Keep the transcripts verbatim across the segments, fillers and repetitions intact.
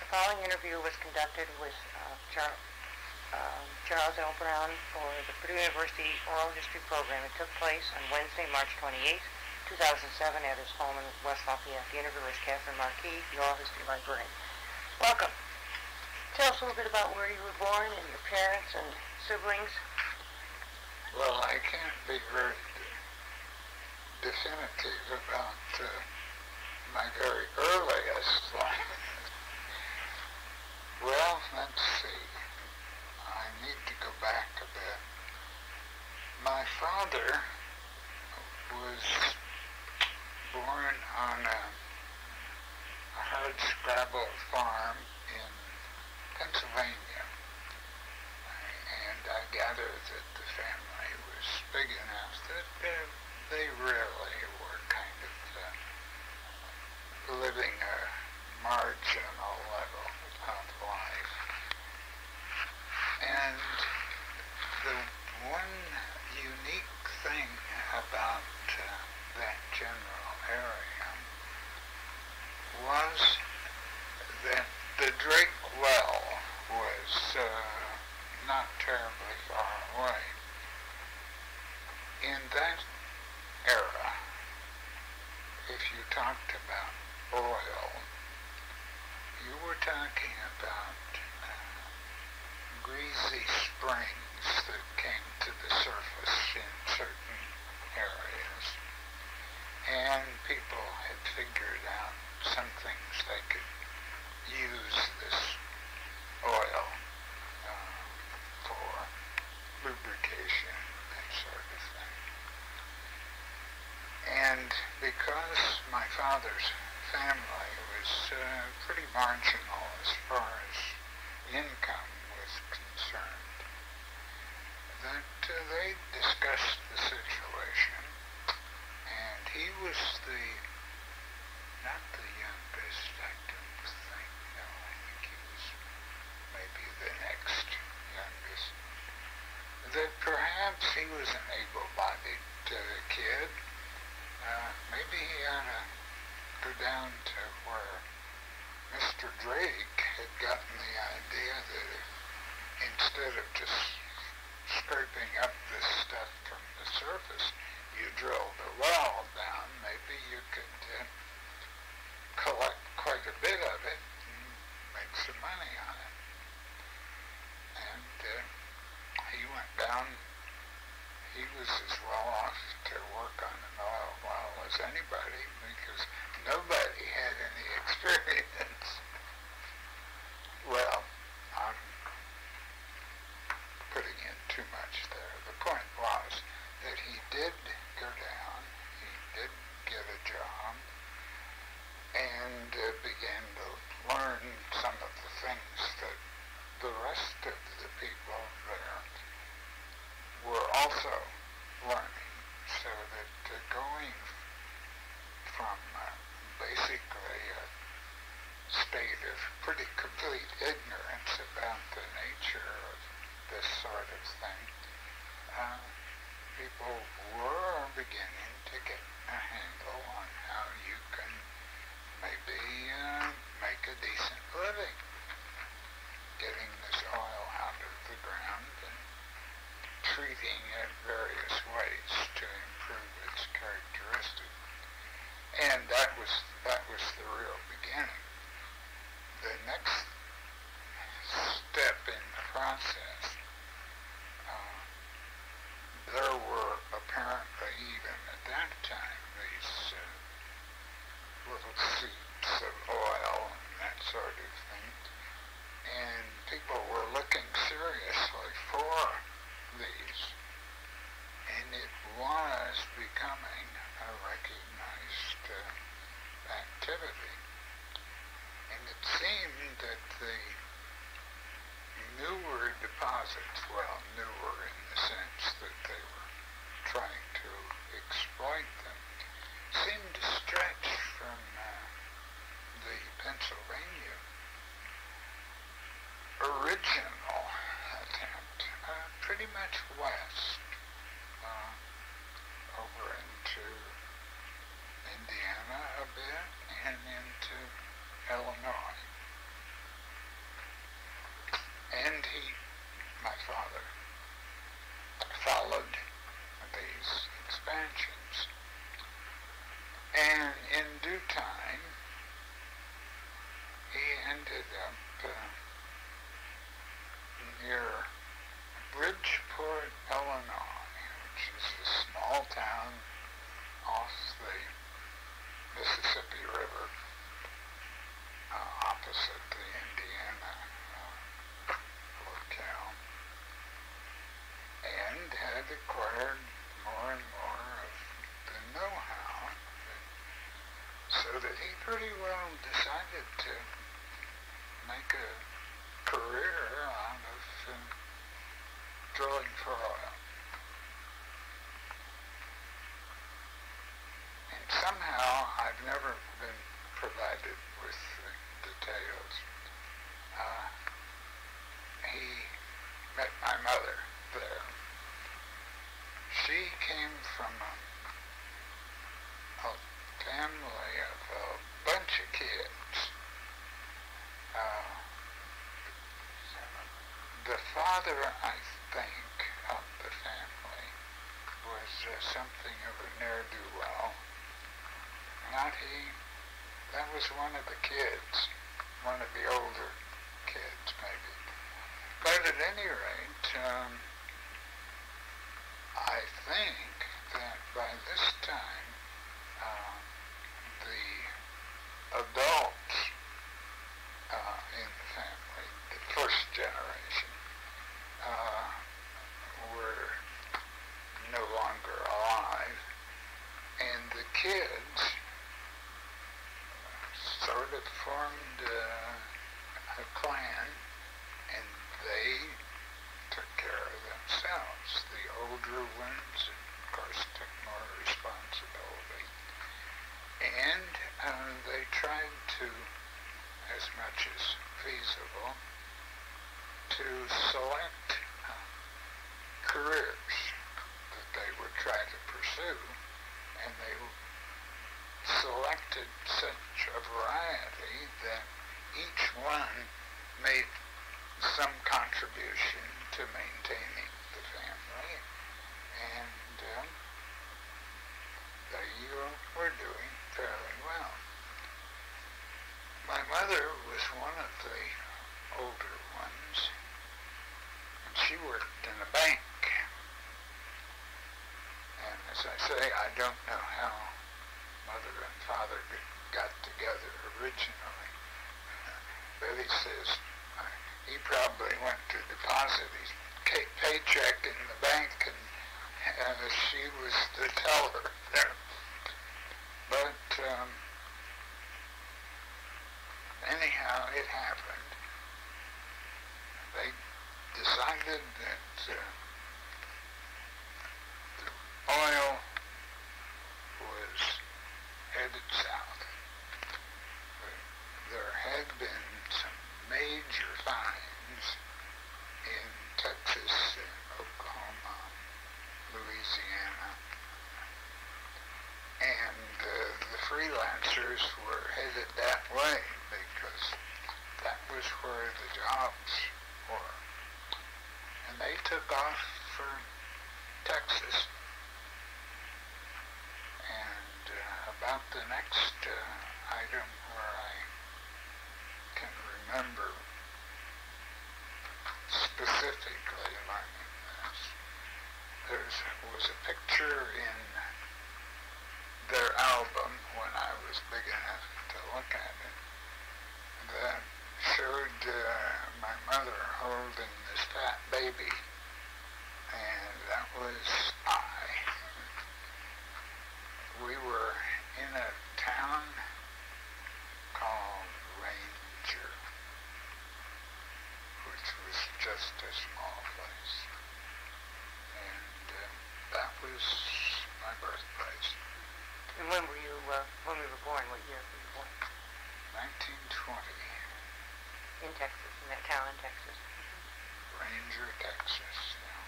The following interview was conducted with uh, Char uh, Charles L. Brown for the Purdue University Oral History Program. It took place on Wednesday, March twenty-eighth, two thousand seven at his home in West Lafayette. The interviewer is Katherine Markee, the Oral History Librarian. Welcome. Tell us a little bit about where you were born and your parents and siblings. Well, I can't be very definitive about uh, my very earliest life. Well, let's see. I need to go back a bit. My father was born on a, a hardscrabble farm in Pennsylvania, and I gather that the family was big enough that uh, they really were kind of uh, living a marginal level of life. And the one unique thing about uh, that general area was that the Drake well was uh, not terribly far away. In that era, if you talked about oil, you were talking about uh, greasy springs that came to the surface in certain areas. And people had figured out some things they could use this oil uh, for lubrication, that sort of thing. And because my father's family was uh, pretty marginal as far as income was concerned, that uh, they discussed the situation, and he was the, not the youngest, I don't think, no, I think he was maybe the next youngest, that perhaps he was an able-bodied uh, kid. Uh, maybe he ought to go down to where Mister Drake had gotten the idea that if, instead of just scraping up this stuff from the surface, you drilled a well down, maybe you could uh, collect quite a bit of it and make some money on it. And uh, he went down. He was as well off to work on an oil well as anybody because nobody had any experience. Well, I'm putting in too much there. The point was that he did go down, he did get a job, and uh, began to learn some of the things that the rest of the people there were also learning, so that uh, going from uh, basically a state of pretty complete ignorance about the nature of this sort of thing, uh, people were beginning to get a handle on how you can maybe uh, make a decent living getting this oil out of the ground and treating it various ways to improve its characteristics. And that was that was the real beginning. The next step in the process, uh, there were apparently even at that time these uh, little seeps of oil and that sort of thing, and people were looking seriously for these, and it was becoming a recognized uh, activity. And it seemed that the newer deposits, well, newer in the sense that they were trying to exploit them, seemed to stretch from uh, the Pennsylvania original attempt uh, pretty much west, uh, over into Indiana a bit and into Illinois. he, my father, followed these expansions. And in due time, he ended up uh, near Bridgeport, Illinois, which is a small town off the Mississippi River, uh, opposite the Indiana uh, locale, and had acquired more and more of the know-how, so that he pretty well decided to make a career out of uh, drilling for oil. And somehow I've never been provided with uh, details. Uh, he met my mother there. She came from a, a family of a bunch of kids. Uh, the father, I think, of the family was uh, something of a ne'er-do-well. Not he. That was one of the kids, one of the older kids, maybe. But at any rate, um, I think that by this time, uh, the adults uh, in the family, the first generation, uh, were no longer alive, and the kids sort of formed uh, a clan, and they took care of themselves. The older ones, of course, took more responsibility. And uh, they tried to, as much as feasible, to select uh, careers that they would try to pursue, and they selected such a variety that each one made some contribution to maintaining the family, and um, they uh, were doing fairly well. My mother was one of the older ones, and she worked in a bank. And as I say, I don't know how mother and father got together originally. Betty says uh, he probably went to deposit his paycheck in the bank, and uh, she was the teller there. But um, anyhow, it happened. They decided that uh, the oil was headed south. There had been some major finds in Texas, Oklahoma, Louisiana, and uh, the freelancers were headed that way because that was where the jobs were. And they took off for Texas. And uh, about the next uh, item where I can remember specifically learning this, there was a picture in their album when I was big enough to look at it that showed uh, my mother holding this fat baby, and that was I. We were in a town called Ranger, which was just a small place, and uh, that was my birthplace. And when were you, uh, when we were born, what year were you born? nineteen twenty. In Texas, in that town in Texas. Ranger, Texas, yeah.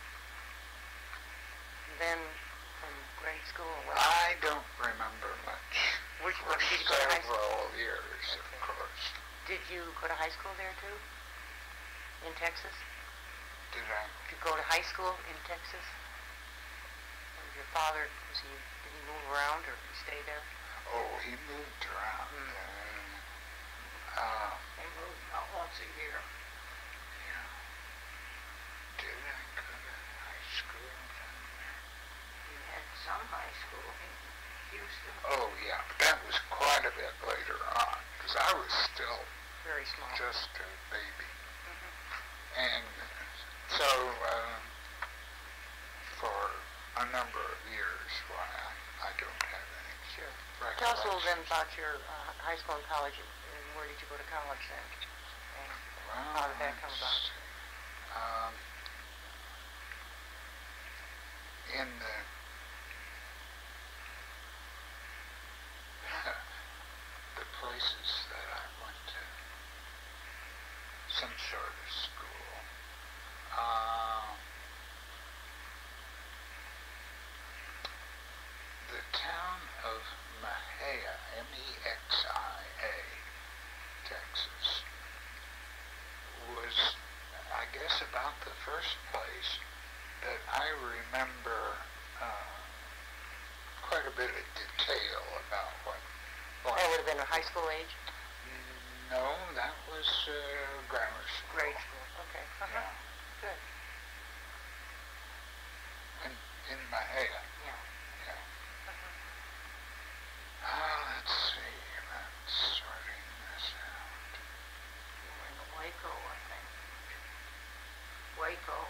And then from grade school, what? I don't remember much. Which, For did you go to high school? several years, Okay. of course. Did you go to high school there too? In in Texas? Did I? Did you go to high school in Texas? Or your father, was he, did he move around or did he stay there? Oh, he moved around. Mm. Uh, uh, He moved about once a year. yeah. Did I go to high school down there? You had some high school in Houston. Oh, yeah, but that was quite a bit later on, because I was still Very small. just a baby. Mm-hmm. And so, uh, for a number of years, why I, I don't have any Sure. recollections. Tell us a little then about your uh, high school and college, and where did you go to college then? And Well, how did that come let's about? see. Um, in the the places that I went to, some sort of school. Uh, the town of Mexia, M E X I A, Texas, was, I guess, about the first place that I remember uh, quite a bit of detail about what. what That would have been a high school age? No, that was uh, grammar school. Grade school, okay. Uh-huh. Yeah. Good. In, in Mexia. Yeah. Yeah. Uh-huh. Ah, let's see about sorting this out. You were in Waco, I think. Waco.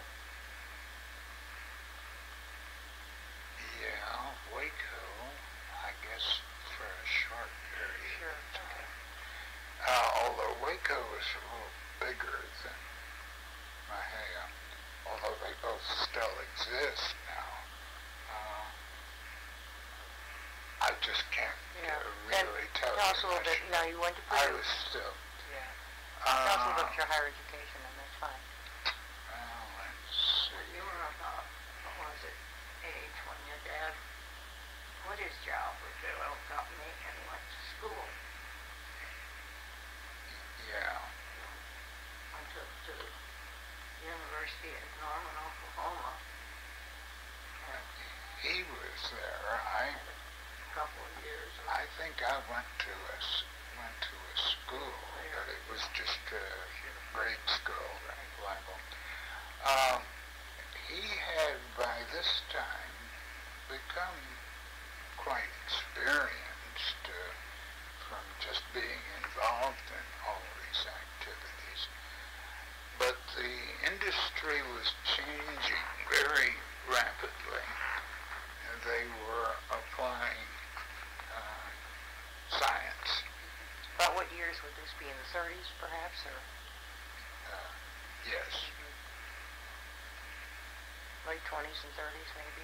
Yeah, Waco, I guess, for a short period Sure, of time. okay. Uh, although Waco is a little bigger than Mexia, although they both still exist now. Uh, I just can't Yeah. uh, really And tell tell you. us a little I bit, should- now you went to I Purdue. was still. Yeah. Uh, Tell us a little bit about your higher education, and that's fine. Well, let's see. You were about, what was it, age when your dad quit his job with the oil company and went to school. Yeah. Went to, to the University at Norman, Oklahoma. And He was there. I a couple of years. I think I went to a s- went to a school, but it was just a grade school level. Um, he had by this time become quite experienced uh, from just being involved in all these activities. But the industry was changing very rapidly. And they were applying uh, science. About what years would this be, in the thirties perhaps, or Uh, yes. late twenties and thirties maybe?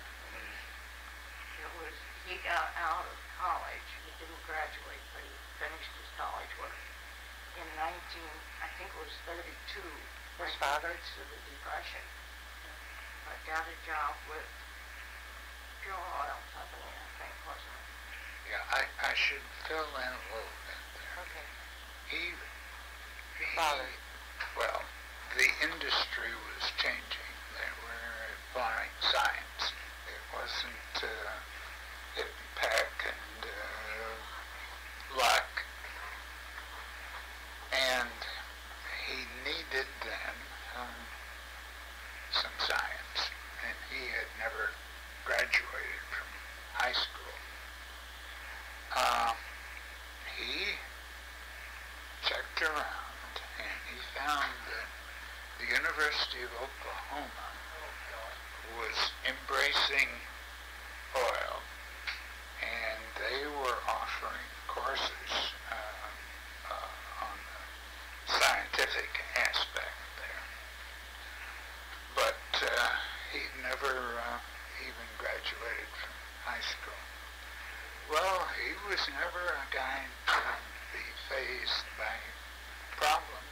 It was, he got out of college, he didn't graduate, but he finished his college work in nineteen, I think it was thirty-two. His father? To the Depression. I got a job with Pure Oil Company, I think, wasn't it? Yeah, I, I should fill in a little bit there. Okay. He, he, Father. well, the industry was changing. They were applying science. It wasn't uh, hit and peck and uh, luck. And he needed then um, some science. And he had never graduated from high school. Uh, he checked around and he found that the University of Oklahoma was embracing oil, and they were offering courses uh, uh, on the scientific aspect there. But uh, he never uh, even graduated from high school. Well, he was never a guy to be faced by problems.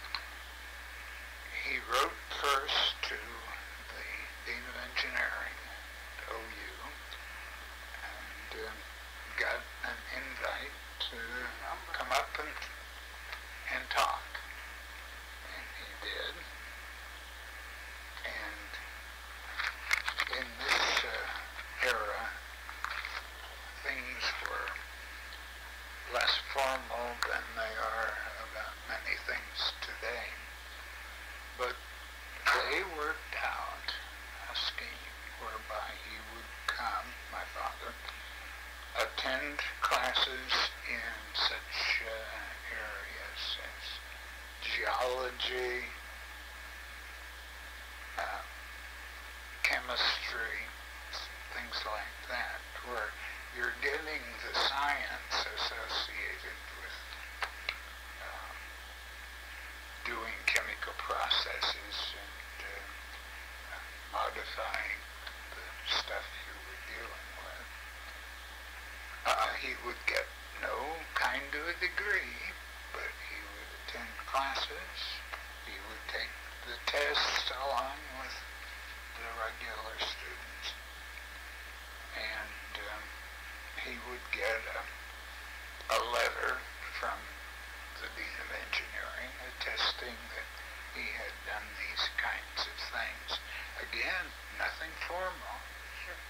He wrote first to the Dean of Engineering at O U and uh, got an invite to come up and, and talk. And he did. biology, uh, chemistry, things like that, where you're getting the science associated with uh, doing chemical processes and uh, modifying the stuff you were dealing with. Uh, he would get no kind of a degree, but he would attend classes, he would take the tests along with the regular students, and um, he would get a, a letter from the Dean of Engineering attesting that he had done these kinds of things. Again, nothing formal. Sure.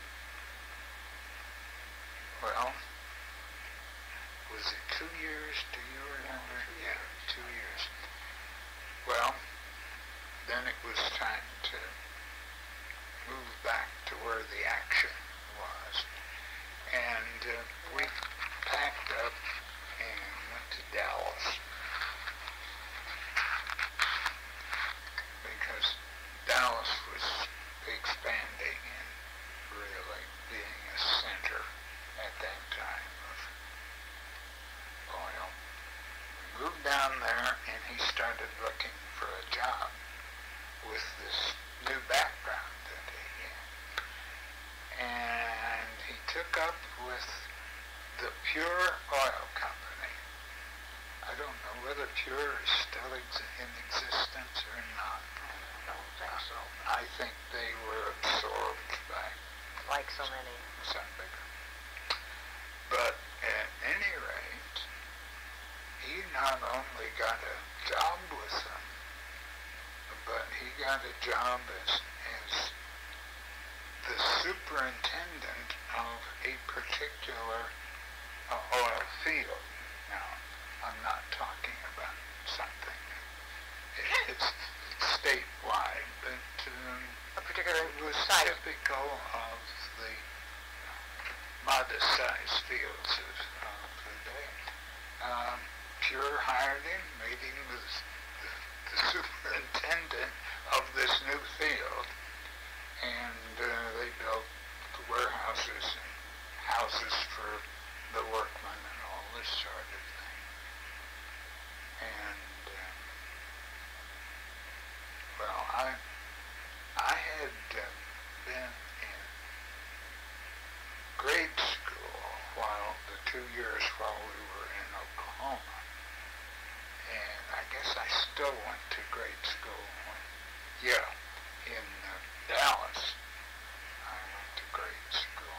Well, was it two years? Do you remember? No, two yeah, years. two years. Well, then it was time to move back to where the action was. And uh, we packed up and went to Dallas. Because Dallas was expanding and really being a center at that time of oil. We moved down there and he started looking for a job with this new background that he had. And he took up with the Pure Oil Company. I don't know whether Pure is still ex- in existence or not. I don't think so. I think they were absorbed by Like so many. some bigger. But at any rate, he not only got a job with them, but he got a job as, as the superintendent of a particular uh, oil field. Now, I'm not talking about something that is statewide, but um, A particular it was site. typical of the modest-sized fields of, of the day. Um, Pure hired him, made him the, the, the superintendent of this new field, and uh, they built the warehouses and houses for the workmen and all this sort of thing. And um, well, I I had uh, been in grade school while the two years while we were in Oklahoma. And I guess I still went to grade school when, yeah, in uh, Dallas. I went to grade school.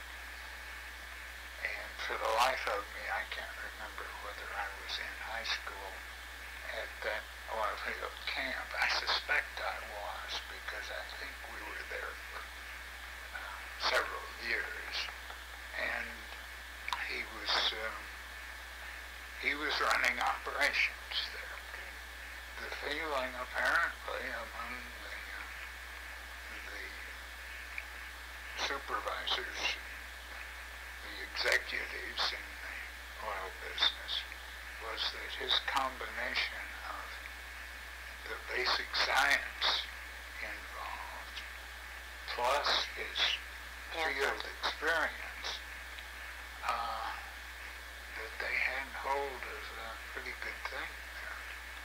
And for the life of me, I can't remember whether I was in high school at that oil field camp. I suspect I was because I think we were there for uh, several years. And he was... Um, He was running operations there. The feeling apparently among the, uh, the supervisors, the executives in the oil business, was that his combination of the basic science involved plus his field experience uh, that they had hold of a pretty good thing there.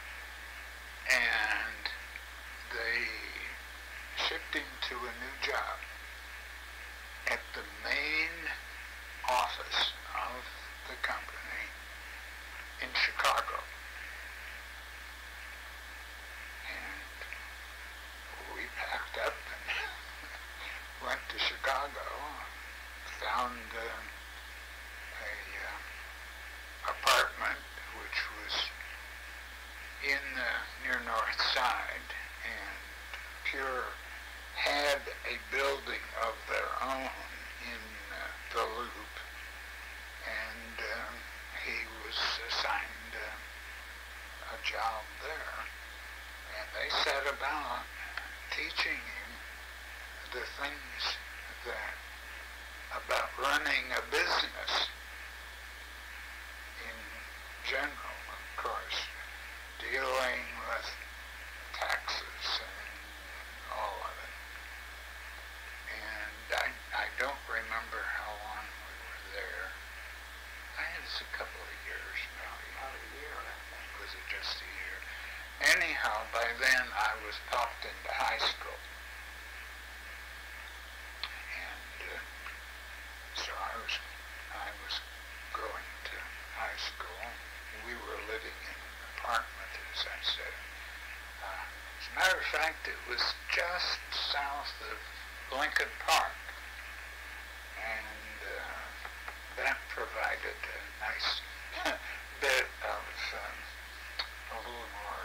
And they shipped him to a new job at the main office of the company in Chicago. And we packed up and went to Chicago, found uh, a uh, apartment which was in the near north side, and Pure had a building of their own in uh, the Loop, and um, he was assigned uh, a job there, and they set about teaching him the things that about running a business in general, of course, dealing with then I was popped into high school. And uh, so I was, I was going to high school. We were living in an apartment, as I said. Uh, as a matter of fact, it was just south of Lincoln Park. And uh, that provided a nice bit of um, a little more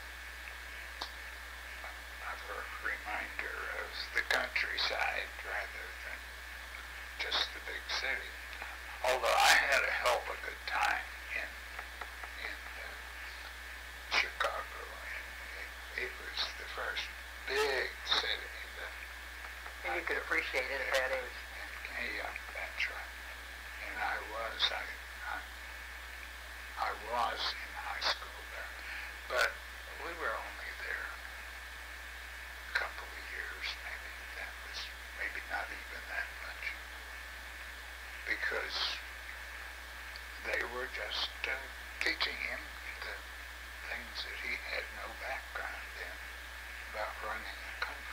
uh, of a reminder of the countryside rather than just the big city. Although I had a hell of a good time in in uh, Chicago, and it, it was the first big city that and you could appreciate it at that age. Yeah, that's right. And I was, I, I, I was in high school there, but we were only there a couple of years, maybe. That was maybe not even that much, because they were just uh, teaching him the things that he had no background in about running a company.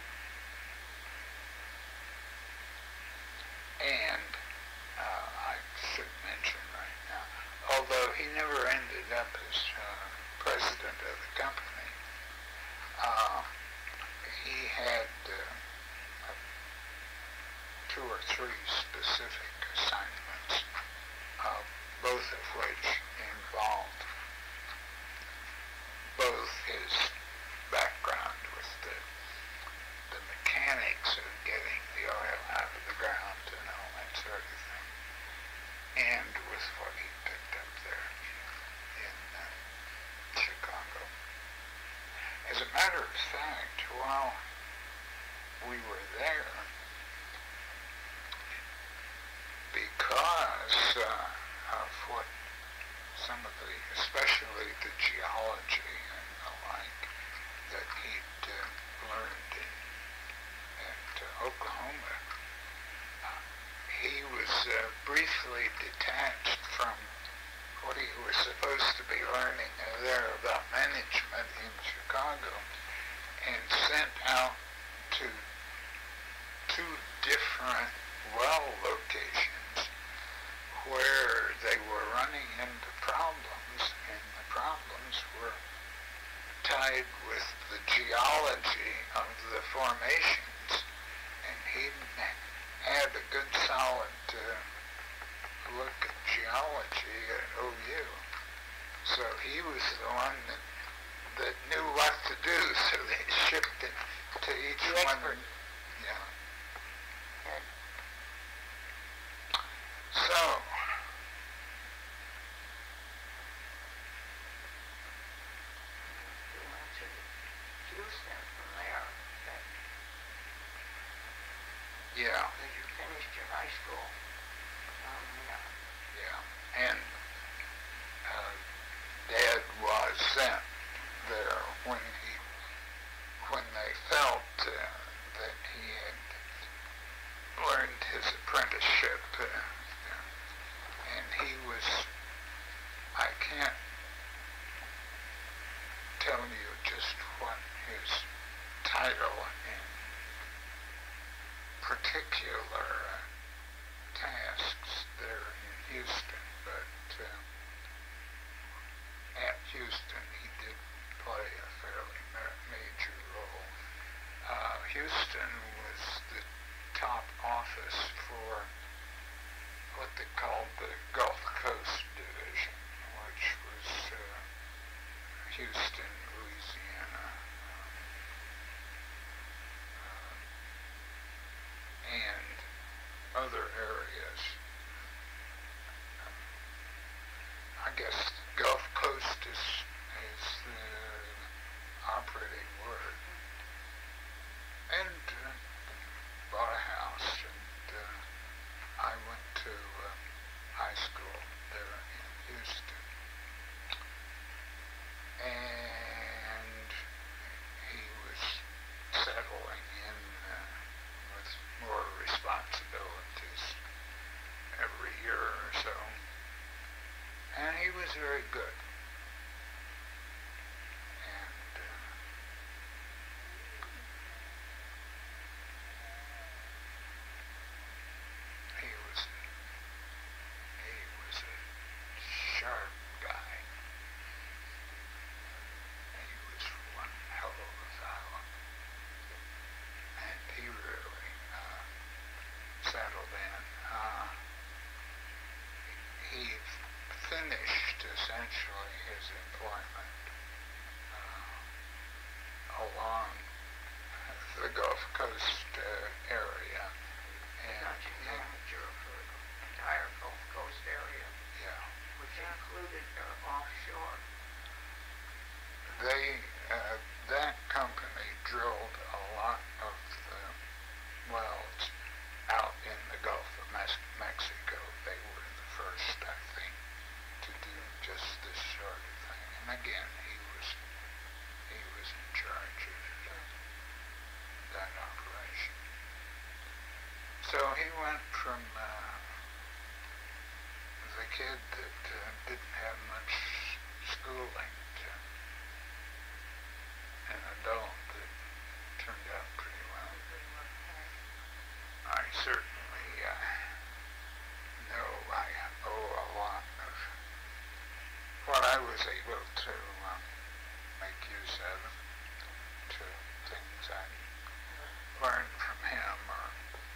And uh, I should mention right now, although he never ended up as uh, president of the company, uh, he had uh, two or three specific assignments, uh, both of which involved both his background with the the mechanics of getting the oil out of the ground and all that sort of thing, and with what he picked up there in uh, Chicago. As a matter of fact, while we were there, because uh, of what some of the, especially the geology and the like, that he'd uh, learned in at uh, Oklahoma, uh, he was uh, briefly detached from what he was supposed to be learning uh, there about management in Chicago, and sent out to two different well locations where they were running into problems, and the problems were tied with the geology of the formations. And he had a good solid uh, look at geology at O U. So he was the one that, that knew what to do, so they shipped it to each The one. expert. Yeah. Good. So, You went to Houston from there, okay? yeah, Because you finished your high school. Um, yeah. yeah. And uh, Dad was sent there when he, when they felt uh, that he had learned his apprenticeship, uh, and he was, I can't tell you just what his title in particular uh, tasks there in Houston, but uh, at Houston he did play a fairly ma- major role. Uh, Houston was the top office for what they called the Gulf Coast Division, which was uh, Houston, Louisiana, um, uh, and other areas. Um, I guess Gulf Coast is, is the operating word. And uh, bought a house, and uh, I went to uh, high school there in Houston. And again, he was he was in charge of that operation. So he went from uh, the kid that uh, didn't have much schooling to an adult that turned out pretty well. I certainly uh, know I owe a lot of what I was able to um, make use of to things I learned from him. Or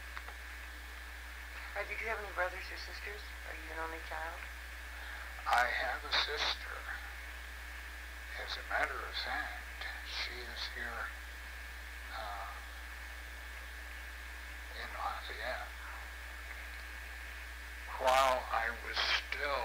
Uh, did you have any brothers or sisters? Are you an only child? I have a sister. As a matter of fact, she is here uh, in Lafayette. While I was still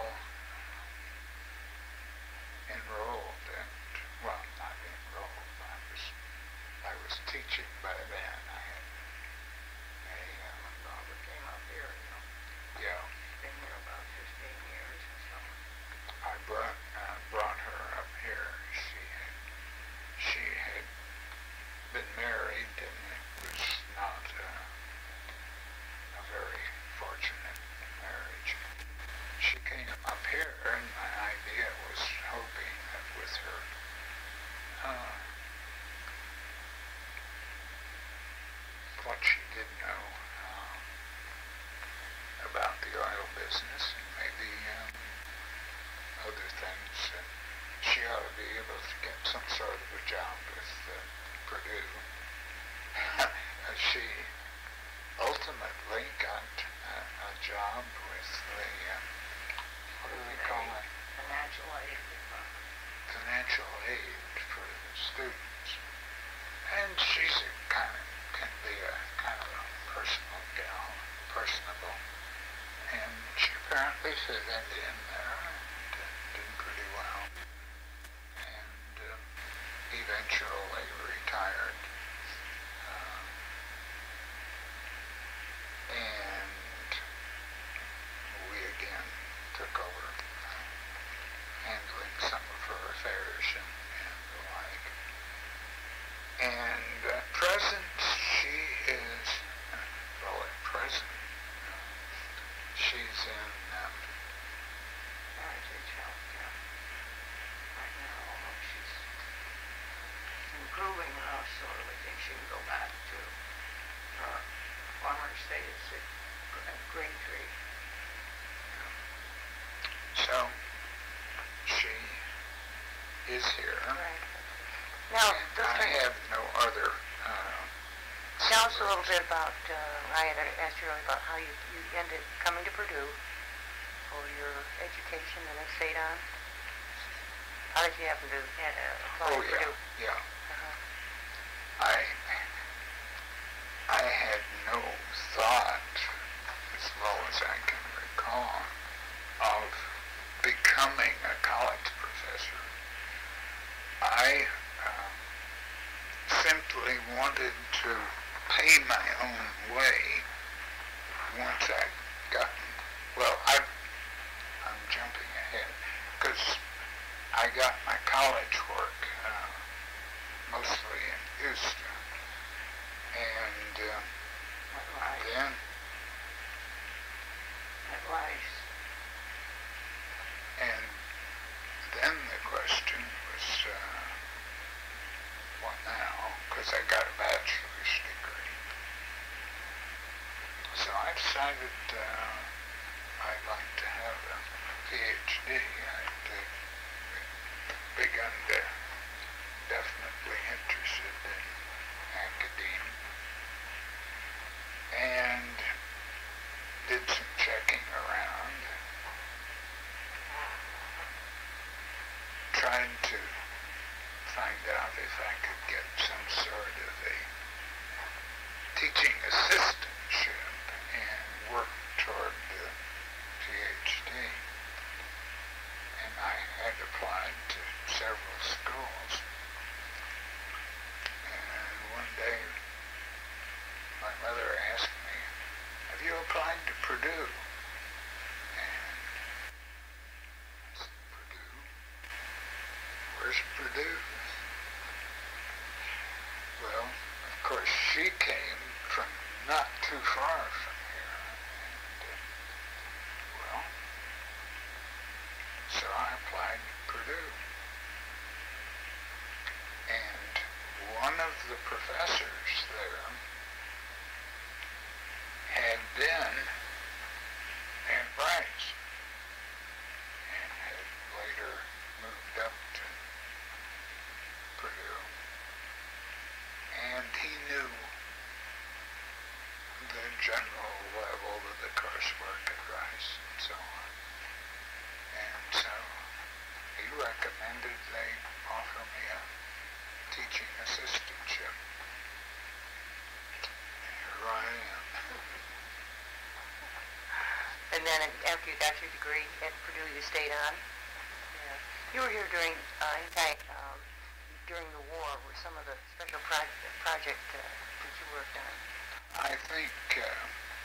enrolled at, well, not enrolled, I was, I was teaching by then. I had a, uh, My father came up here, you know. yeah, Been here about fifteen years or so. I brought, uh, brought her up here. She had, she had been married, and it was not uh, a very fortunate marriage. She came up here, and my idea was hoping that with her uh, what she did know uh, about the oil business and maybe um, other things, that she ought to be able to get some sort of a job with uh, Purdue. She ultimately got a, a job with the, um, what do they call it? Financial aid department. Financial aid for the students. And she's a kind of, can be a kind of a personal gal, personable. And she apparently fit in there and uh, did pretty well. And uh, eventually retired. Uh, and we again took over uh, handling some of her affairs and, and the like. And at present, she is, uh, well, at present, uh, she's in um, Heritage Healthcare. Right now, although she's improving enough, so that we think she can go back to her former status at grade three. so she is here. Right. Now, And just I to have no other uh, tell us a little bit about, uh, I had asked you earlier about how you, you ended coming to Purdue for your education and then stayed on. How did you happen to uh, apply Oh, to yeah, Purdue? yeah. Uh-huh. I, I had no thought, as low as I can recall, of becoming a college professor. I uh, simply wanted to pay my own way once I'd gotten, well, I, I'm jumping ahead, because I got my college work uh, mostly in Houston. And uh, Right. then, Advice. and then the question was, uh, what now? Because I got a bachelor's degree. So I decided uh, I'd like to have a PhD. I'd uh, begun to definitely interested in academia. And did some checking around, tried to find out if I could get some sort of a teaching assistantship and work toward the PhD. And I had applied to several schools. And one day, my mother asked me, have you applied to Purdue? And I said, Purdue? was Purdue. Well, of course, she came from not too far from here, and, uh, well, so I applied to Purdue. And one of the professors there had been Aunt Bryce and had later moved up to Purdue. And he knew the general level of the coursework at Rice and so on. And so he recommended they offer me a teaching assistantship. Here I am. And then after you got your degree at Purdue, you stayed on? Yeah. You were here during, uh, in fact, um, during the war, were some of the special project, project uh, that you worked on? I think, uh,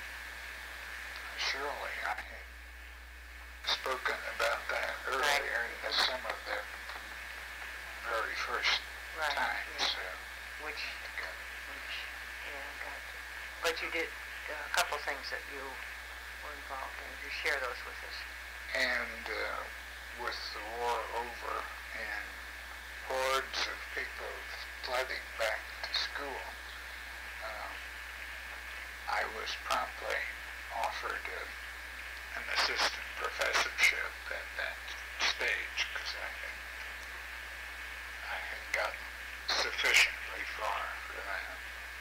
surely I had spoken about that earlier right. in some of the very first right. times. Yeah. Uh, which, which, yeah, got you. But you did uh, a couple things that you were involved in. You share those with us. And uh, with the war over and hordes of people flooding back to school, uh, I was promptly offered a, an assistant professorship at that stage because I had, I had gotten sufficiently far for that.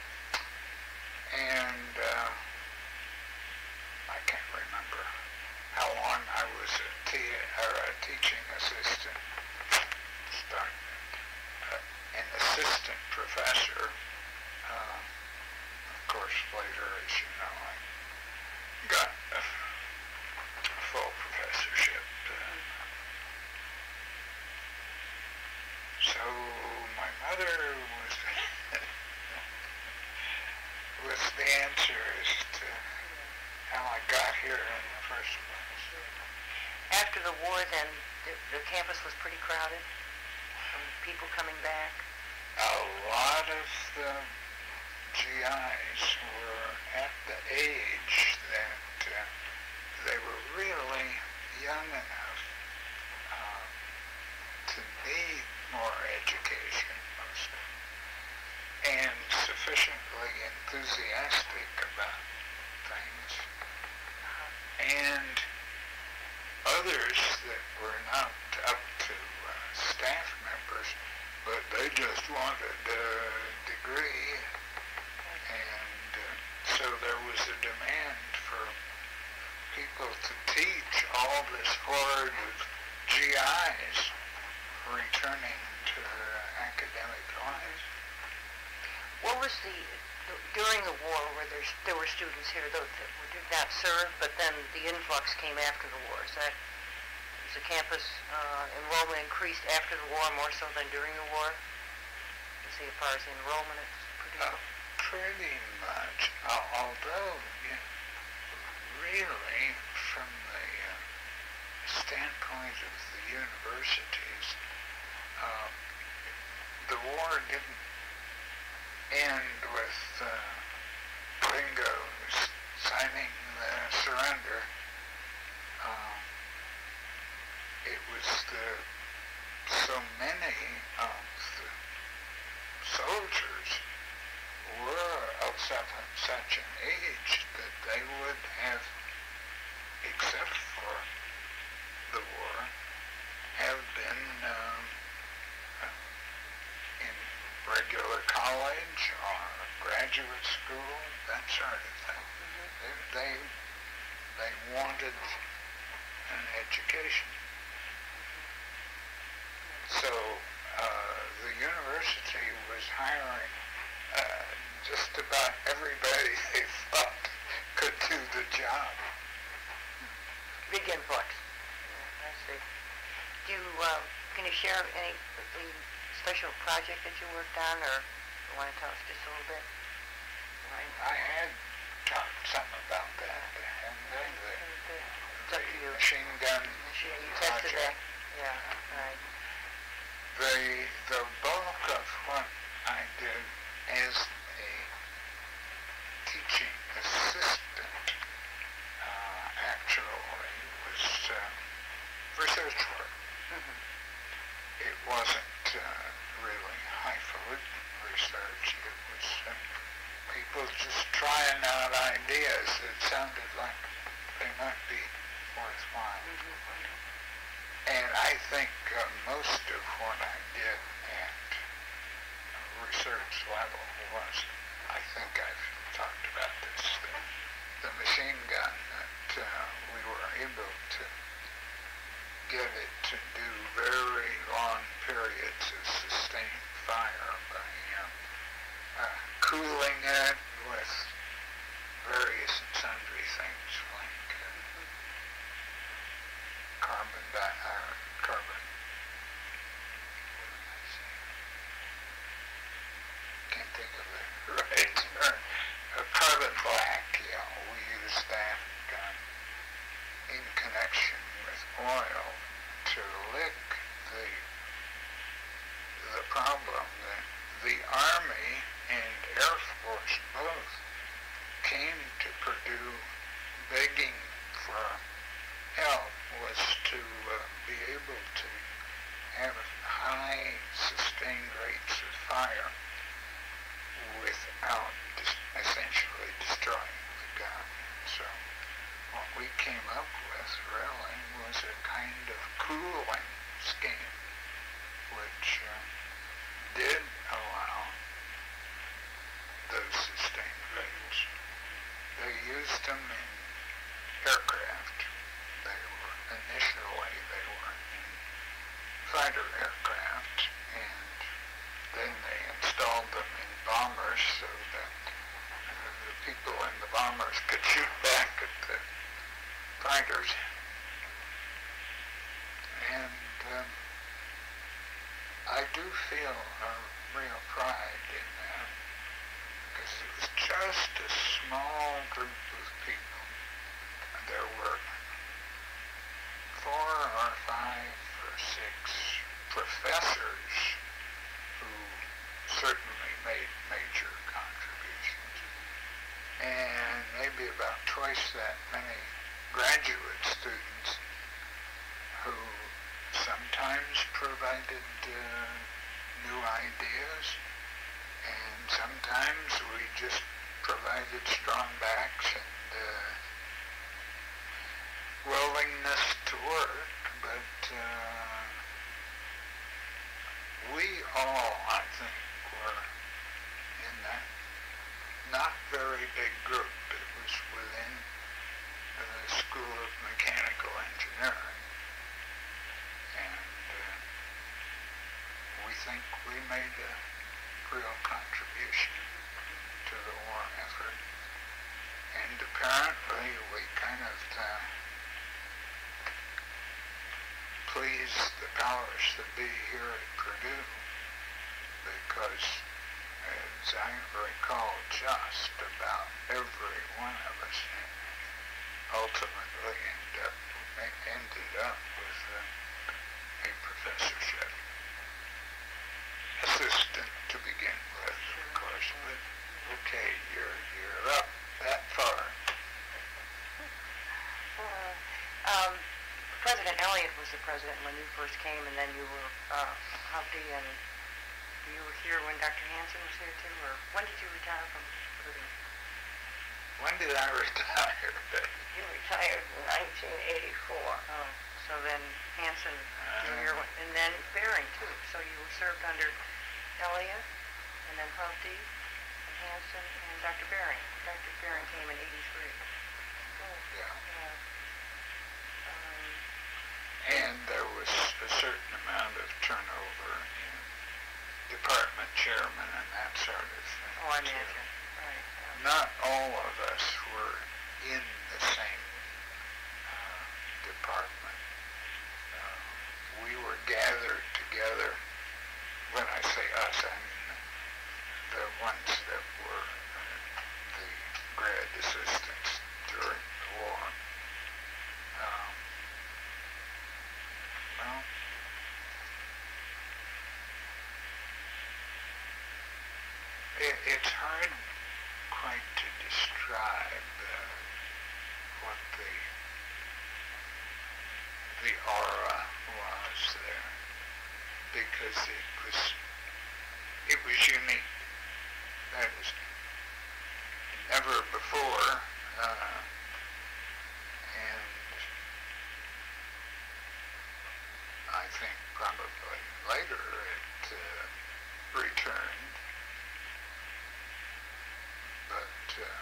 And uh, I can't remember how long I was a, te- or a teaching assistant. Start, uh, an assistant professor. Uh, of course, later, as you know, I got a, a full professorship. Uh, so my mother was was the answer as to how I got here in the first place. After the war, then, the, the campus was pretty crowded, from people coming back? A lot of the G Is were at the age that uh, they were really young enough uh, to need more education, most of them, and sufficiently enthusiastic about things. And others that were not up to uh, staff members, but they just wanted a degree, and uh, so there was a demand for people to teach all this horde of G Is returning to uh, academic life. What was the, during the war, where there's, there were students here that, that did not serve, but then the influx came after the war? Is that, is the campus uh, enrollment increased after the war more so than during the war? You see, as far as the enrollment at Purdue? Uh, pretty much, uh, although, yeah, really, from the uh, standpoint of the universities, uh, the war didn't end with uh, Bingo signing the surrender. Uh, it was the so many of the soldiers were of such, such an age that they would have, except for the war, have been um, in regular college or graduate school, that sort of thing. Mm-hmm. They, they they wanted an education. Mm-hmm. So uh, the university was hiring uh, just about everybody they thought could do the job. Big influx. Yeah, I see. Do you, uh, can you share any of the special project that you worked on, or you want to tell us just a little bit? Right. I had talked some about that, and then the, it's up to you. machine gun Machine, you tested that. project. Yeah, right. The uh, really highfalutin research. It was uh, people just trying out ideas that sounded like they might be worthwhile. Mm-hmm. And I think uh, most of what I did at research level was, I think I've talked about this, the, the machine gun that uh, we were able to get it to do very long periods of sustained fire by uh, uh, cooling it with various and sundry things like uh, carbon di- uh, carbon what did I say? Can't think of the right term. Uh, carbon black, yeah, we use that um, in connection with oil to lick the the problem that the Army and Air Force both came to Purdue begging for help, was to uh, be able to have high sustained rates of fire without dis- essentially destroying the gun. So what we came up with really was a kind of cooling scheme which uh, did allow those sustained rates. They used them in aircraft. They were initially they were in fighter aircraft, and then they installed them in bombers so that uh, the people in the bombers could shoot back at the fighters. And um, I do feel a real pride in that, because it was just a small group of people. There were four or five or six professors who certainly made major contributions, and maybe about twice that many graduate students who sometimes provided uh, new ideas, and sometimes we just provided strong backs and uh, willingness to work, but uh, we all, I think, were in that not very big group. It was within the School of Mechanical Engineering, and uh, we think we made a real contribution to the war effort. And apparently we kind of uh, pleased the powers that be here at Purdue, because as I recall, just about every one of us ultimately ended up, ended up with a, a professorship. Assistant to begin with, of course, but okay, you're, you're up that far. Uh, um, President Elliott was the president when you first came, and then you were uh, Humpty, and you were here when Doctor Hansen was here too, or when did you retire from Purdue? When did I retire? You retired in nineteen eighty-four. Oh, so then Hansen, uh, you were here, and then Bering too. So you were served under Elliott, and then Humpty, and Hansen, and Doctor Bering. Doctor Bering came in eighty-three. Oh, yeah. yeah. Um, and there was a certain amount of turnover in department chairman and that sort of thing. Oh, I imagine. Right. Yeah. Not all of us were in the same uh, department. Uh, we were gathered together. When I say us, I mean the ones that were uh, the grad assistants during the war. Um, well, it, it's hard quite to describe uh, what the the aura was there. because it was it was unique. That is, never before, uh, and I think probably later it uh, returned, but uh,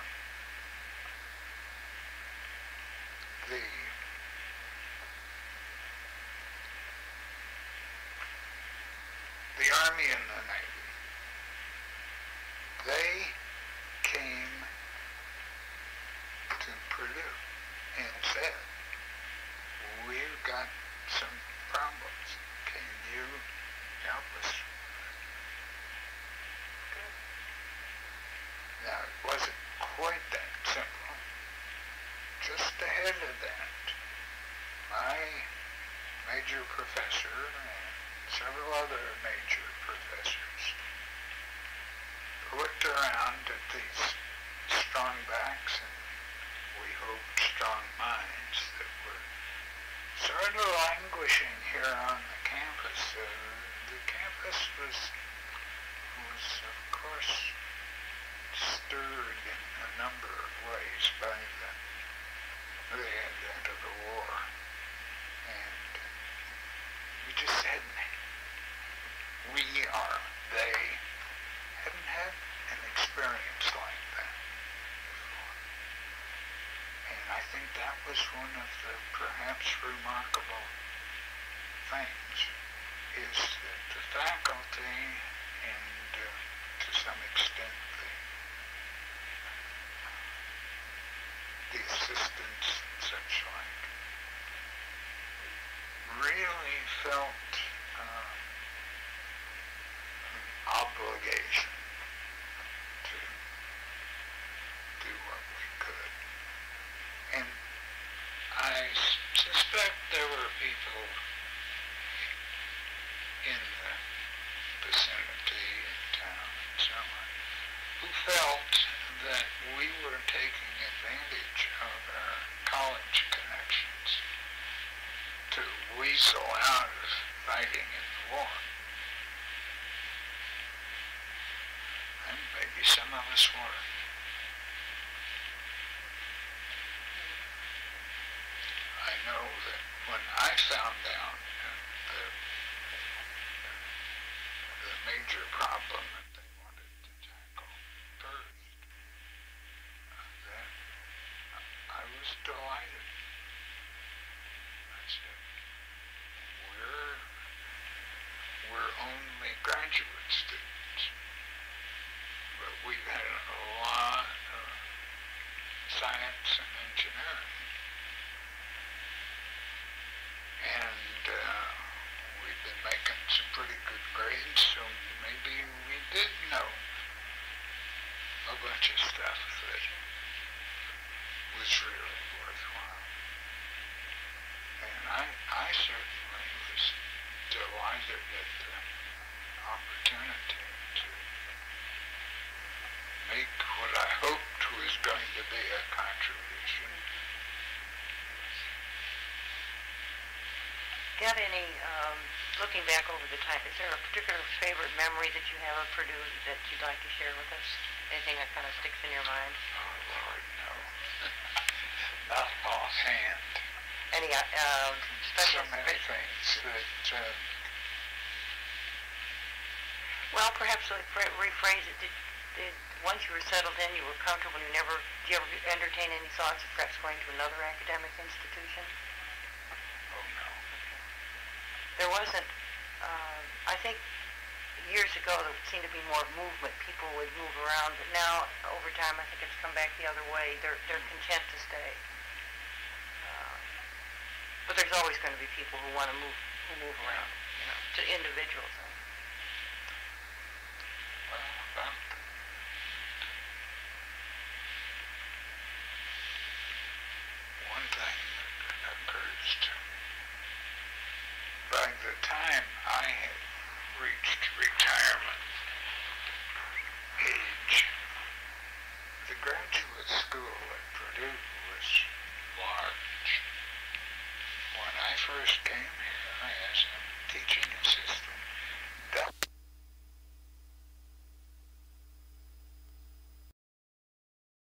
the the Army and the Navy, they came to Purdue and said, we've got some problems. Can you help us? Now, it wasn't quite that simple. Just ahead of that, my major professor and several other major professors looked around at these strong backs and we hoped strong minds that were sort of languishing here on the campus. Uh, the campus was, was of course, stirred in a number of ways by the, the advent of the war. And we just said, we are, they hadn't had an experience like that before. And I think that was one of the perhaps remarkable things, is that the faculty and uh, to some extent the, the assistants and such like really felt um, an obligation to do what we could. And I suspect there were people in the vicinity, in town, and so on, who felt that we were taking advantage of our college connections to weasel out of fighting in the war. And maybe some of us were. I know that when I found out that the, the major problem that they wanted to tackle first, uh, then I was delighted. I said, we're, we're only graduate students, but we've had a lot of science and engineering. And uh, we've been making some pretty good grades, so maybe we did know a bunch of stuff that was really worthwhile. And I, I certainly was delighted at the opportunity to make what I hoped was going to be a contribution. Do you have any, um, looking back over the time, is there a particular favorite memory that you have of Purdue that you'd like to share with us? Anything that kind of sticks in your mind? Oh, Lord, no. Not offhand. Any uh, special... So many things that... Uh, well, perhaps like, rephrase it. Did, did, once you were settled in, you were comfortable, you never... Did you ever entertain any thoughts of perhaps going to another academic institution? There wasn't, uh, I think years ago there seemed to be more movement. People would move around, but now over time I think it's come back the other way. They're, they're content to stay. Uh, but there's always going to be people who want to move, who move around, you know, to individuals.